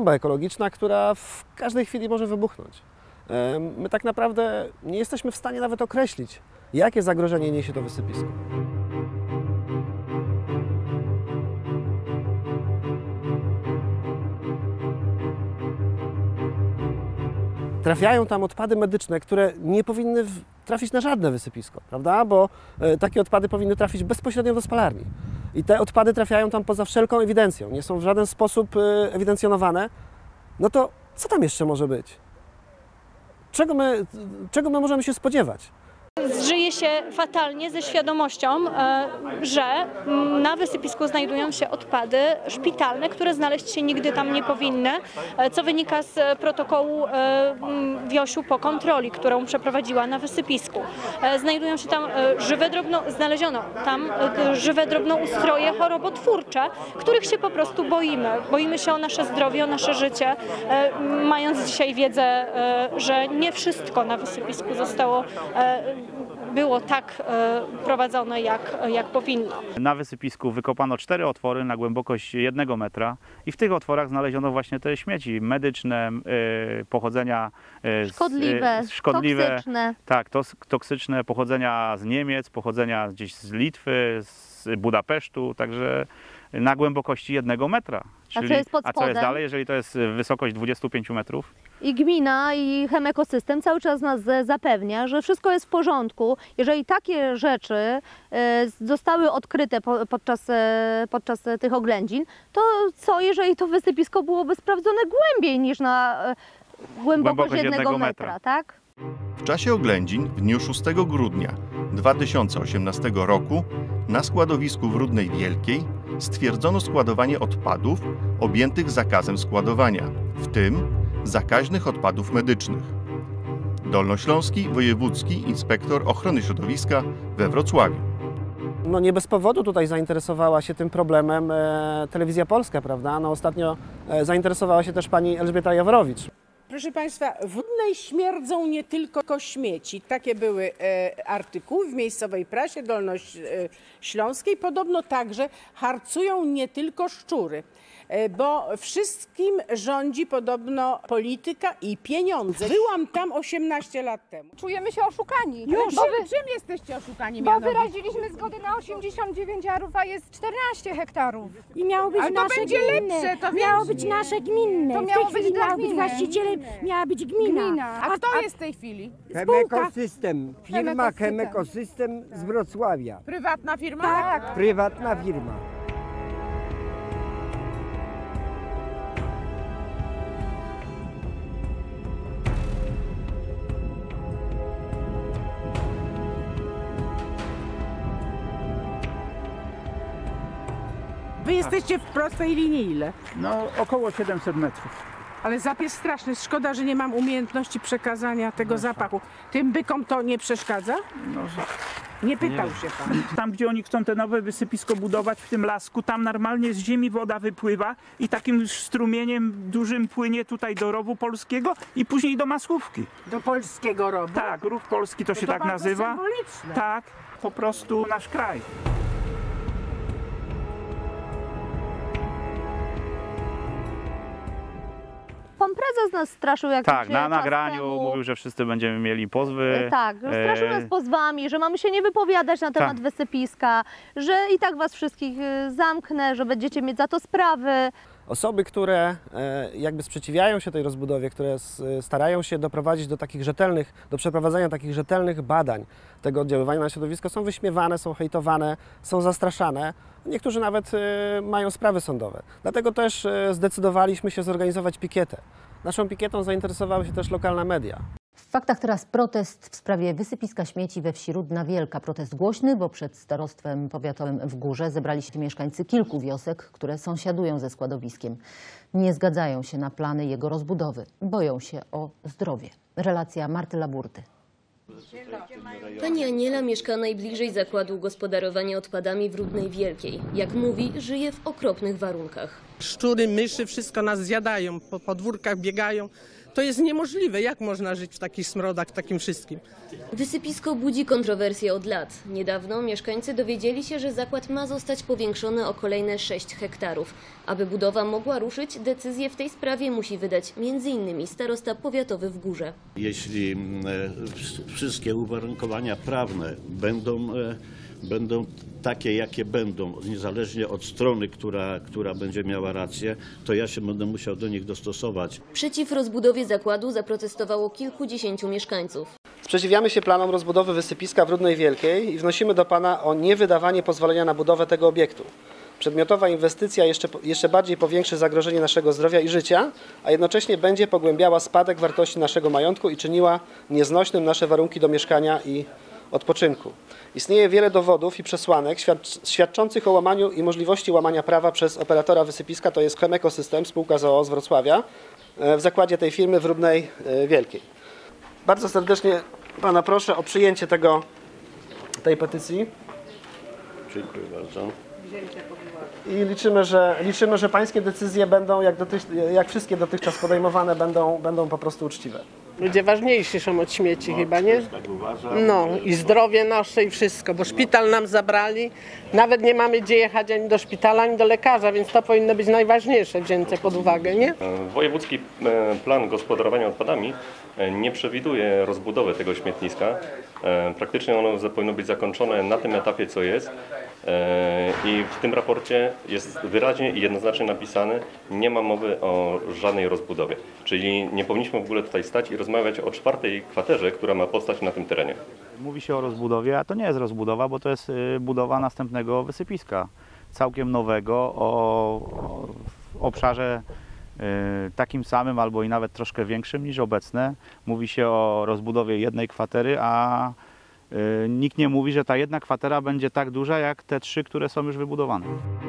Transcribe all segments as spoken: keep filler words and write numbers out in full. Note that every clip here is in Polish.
bomba ekologiczna, która w każdej chwili może wybuchnąć. My tak naprawdę nie jesteśmy w stanie nawet określić, jakie zagrożenie niesie to wysypisko. Trafiają tam odpady medyczne, które nie powinny trafić na żadne wysypisko, prawda? Bo takie odpady powinny trafić bezpośrednio do spalarni. I te odpady trafiają tam poza wszelką ewidencją, nie są w żaden sposób ewidencjonowane. No to co tam jeszcze może być? Czego my, czego my możemy się spodziewać? Żyje się fatalnie ze świadomością, że na wysypisku znajdują się odpady szpitalne, które znaleźć się nigdy tam nie powinny, co wynika z protokołu Wiosiu po kontroli, którą przeprowadziła na wysypisku. Znajdują się tam żywe drobno, znaleziono tam żywe drobnoustroje chorobotwórcze, których się po prostu boimy. Boimy się o nasze zdrowie, o nasze życie, mając dzisiaj wiedzę, że nie wszystko na wysypisku zostało było tak e, prowadzone, jak, jak powinno. Na wysypisku wykopano cztery otwory na głębokość jednego metra i w tych otworach znaleziono właśnie te śmieci medyczne, e, pochodzenia e, szkodliwe, e, szkodliwe toksyczne. Tak, tos, toksyczne, pochodzenia z Niemiec, pochodzenia gdzieś z Litwy, z Budapesztu, także na głębokości jednego metra. Czyli, a co jest pod a co jest spodem? dalej, jeżeli to jest wysokość dwudziestu pięciu metrów? I gmina, i Chemekosystem cały czas nas zapewnia, że wszystko jest w porządku. Jeżeli takie rzeczy zostały odkryte podczas, podczas tych oględzin, to co, jeżeli to wysypisko byłoby sprawdzone głębiej niż na głębokość, głębokość jednego, jednego metra, metra, tak? W czasie oględzin w dniu szóstego grudnia dwa tysiące osiemnastego roku na składowisku w Rudnej Wielkiej stwierdzono składowanie odpadów objętych zakazem składowania, w tym zakaźnych odpadów medycznych. Dolnośląski Wojewódzki Inspektor Ochrony Środowiska we Wrocławiu. No nie bez powodu tutaj zainteresowała się tym problemem e, Telewizja Polska, prawda? No ostatnio e, zainteresowała się też pani Elżbieta Jaworowicz. Proszę Państwa, w Rudnej śmierdzą nie tylko śmieci. Takie były e, artykuły w miejscowej prasie dolnośląskiej. Podobno także harcują nie tylko szczury, e, bo wszystkim rządzi podobno polityka i pieniądze. Byłam tam osiemnaście lat temu. Czujemy się oszukani. Już? Bo wy, czym jesteście oszukani? bo mianowicie? wyraziliśmy zgodę na osiemdziesiąt dziewięć arów, a jest czternaście hektarów. I miało być Ale to nasze będzie gminne. lepsze, to miało wiem. być nasze gminne. To W miało tej być chwili dla miało być gminy. właścicielem, miała być gmina. Gmina. A, A kto a jest w tej chwili? Chemekosystem, firma Chemekosystem. Chemekosystem z Wrocławia. Prywatna firma? Tak. Prywatna firma. Wy jesteście w prostej linii ile? No około siedemset metrów. Ale zapach jest straszny. Szkoda, że nie mam umiejętności przekazania tego zapachu. Tym bykom to nie przeszkadza? No, Nie pytał się pan. tam, gdzie oni chcą te nowe wysypisko budować, w tym lasku, tam normalnie z ziemi woda wypływa i takim strumieniem dużym płynie tutaj do rowu polskiego i później do Masłówki. Do polskiego rowu? Tak, rów polski to się to tak bardzo nazywa. symboliczne. Tak, po prostu nasz kraj. Pan prezes nas straszył jakiś Tak, na czas nagraniu temu. mówił, że wszyscy będziemy mieli pozwy. Tak, że straszył nas E, pozwami, że mamy się nie wypowiadać na temat Tak. wysypiska, że i tak was wszystkich y, zamknę, że będziecie mieć za to sprawy. Osoby, które e, jakby sprzeciwiają się tej rozbudowie, które s, starają się doprowadzić do takich rzetelnych, do przeprowadzenia takich rzetelnych badań tego oddziaływania na środowisko, są wyśmiewane, są hejtowane, są zastraszane. Niektórzy nawet e, mają sprawy sądowe. Dlatego też e, zdecydowaliśmy się zorganizować pikietę. Naszą pikietą zainteresowały się też lokalne media. W faktach teraz protest w sprawie wysypiska śmieci we wsi Rudna Wielka. Protest głośny, bo przed starostwem powiatowym w Górze zebrali się mieszkańcy kilku wiosek, które sąsiadują ze składowiskiem. Nie zgadzają się na plany jego rozbudowy. Boją się o zdrowie. Relacja Marty Laburty. Pani Aniela mieszka najbliżej zakładu gospodarowania odpadami w Rudnej Wielkiej. Jak mówi, żyje w okropnych warunkach. Szczury, myszy, wszystko nas zjadają, po podwórkach biegają. To jest niemożliwe. Jak można żyć w takich smrodach, w takim wszystkim? Wysypisko budzi kontrowersje od lat. Niedawno mieszkańcy dowiedzieli się, że zakład ma zostać powiększony o kolejne sześć hektarów. Aby budowa mogła ruszyć, decyzję w tej sprawie musi wydać między innymi starosta powiatowy w Górze. Jeśli wszystkie uwarunkowania prawne będą, będą takie, jakie będą, niezależnie od strony, która, która będzie miała rację, to ja się będę musiał do nich dostosować. Przeciw rozbudowie zakładu zaprotestowało kilkudziesięciu mieszkańców. Sprzeciwiamy się planom rozbudowy wysypiska w Rudnej Wielkiej i wnosimy do Pana o niewydawanie pozwolenia na budowę tego obiektu. Przedmiotowa inwestycja jeszcze, jeszcze bardziej powiększy zagrożenie naszego zdrowia i życia, a jednocześnie będzie pogłębiała spadek wartości naszego majątku i czyniła nieznośnym nasze warunki do mieszkania i odpoczynku. Istnieje wiele dowodów i przesłanek świadczących o łamaniu i możliwości łamania prawa przez operatora wysypiska, to jest Chemekosystem, spółka z o o z Wrocławia, w zakładzie tej firmy w Rudnej Wielkiej. Bardzo serdecznie Pana proszę o przyjęcie tego, tej petycji. Dziękuję bardzo. I liczymy, że, liczymy, że Pańskie decyzje będą, jak, dotych, jak wszystkie dotychczas podejmowane, będą, będą po prostu uczciwe. Ludzie ważniejsi są od śmieci No, chyba, nie? Tak uważam. No i zdrowie nasze i wszystko, bo szpital nam zabrali. Nawet nie mamy gdzie jechać ani do szpitala, ani do lekarza, więc to powinno być najważniejsze, wzięte pod uwagę, nie? Wojewódzki plan gospodarowania odpadami nie przewiduje rozbudowy tego śmietniska. Praktycznie ono powinno być zakończone na tym etapie, co jest. I w tym raporcie jest wyraźnie i jednoznacznie napisane, nie ma mowy o żadnej rozbudowie. Czyli nie powinniśmy w ogóle tutaj stać i rozmawiać o czwartej kwaterze, która ma powstać na tym terenie. Mówi się o rozbudowie, a to nie jest rozbudowa, bo to jest budowa następnego wysypiska, całkiem nowego, o, o w obszarze takim samym albo i nawet troszkę większym niż obecne. Mówi się o rozbudowie jednej kwatery, a nikt nie mówi, że ta jedna kwatera będzie tak duża jak te trzy, które są już wybudowane.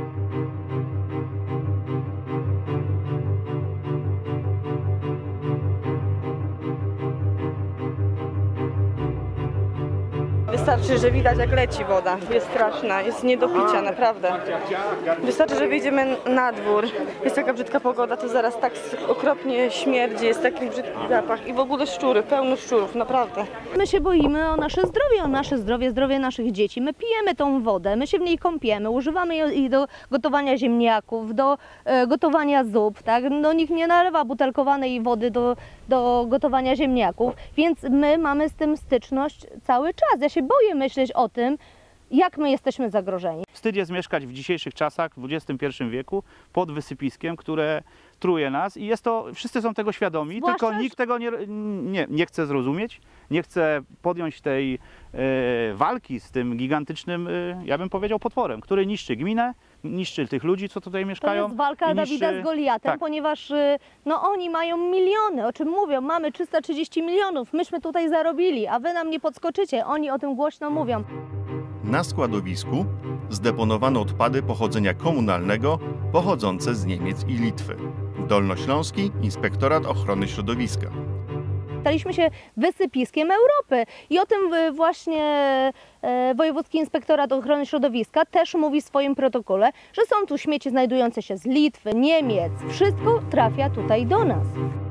Wystarczy, że widać jak leci woda. Jest straszna, jest nie do picia, naprawdę. Wystarczy, że wyjdziemy na dwór, jest taka brzydka pogoda, to zaraz tak okropnie śmierdzi, jest taki brzydki zapach i w ogóle szczury, pełno szczurów, naprawdę. My się boimy o nasze zdrowie, o nasze zdrowie, zdrowie naszych dzieci. My pijemy tą wodę, my się w niej kąpiemy, używamy jej do gotowania ziemniaków, do e, gotowania zup, tak? No, nikt nie nalewa butelkowanej wody do, do gotowania ziemniaków, więc my mamy z tym styczność cały czas. Ja się boję myśleć o tym, jak my jesteśmy zagrożeni. Wstyd jest mieszkać w dzisiejszych czasach, w dwudziestym pierwszym wieku, pod wysypiskiem, które truje nas i jest to, wszyscy są tego świadomi, Zwłaszcza, tylko nikt tego nie, nie, nie chce zrozumieć, nie chce podjąć tej e, walki z tym gigantycznym, e, ja bym powiedział, potworem, który niszczy gminę, niszczy tych ludzi, co tutaj mieszkają. To jest walka niszczy... Dawida z Goliatem, tak. Ponieważ no, oni mają miliony, o czym mówią, mamy trzysta trzydzieści milionów, myśmy tutaj zarobili, a wy nam nie podskoczycie, oni o tym głośno mówią. Na składowisku zdeponowano odpady pochodzenia komunalnego pochodzące z Niemiec i Litwy. Dolnośląski Inspektorat Ochrony Środowiska. Staliśmy się wysypiskiem Europy i o tym właśnie Wojewódzki Inspektorat Ochrony Środowiska też mówi w swoim protokole, że są tu śmieci znajdujące się z Litwy, Niemiec. Wszystko trafia tutaj do nas.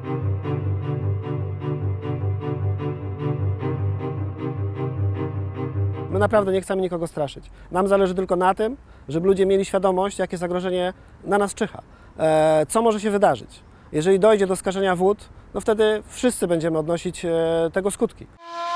My naprawdę nie chcemy nikogo straszyć. Nam zależy tylko na tym, żeby ludzie mieli świadomość, jakie zagrożenie na nas czyha. E, co może się wydarzyć? Jeżeli dojdzie do skażenia wód, no wtedy wszyscy będziemy odnosić e, tego skutki.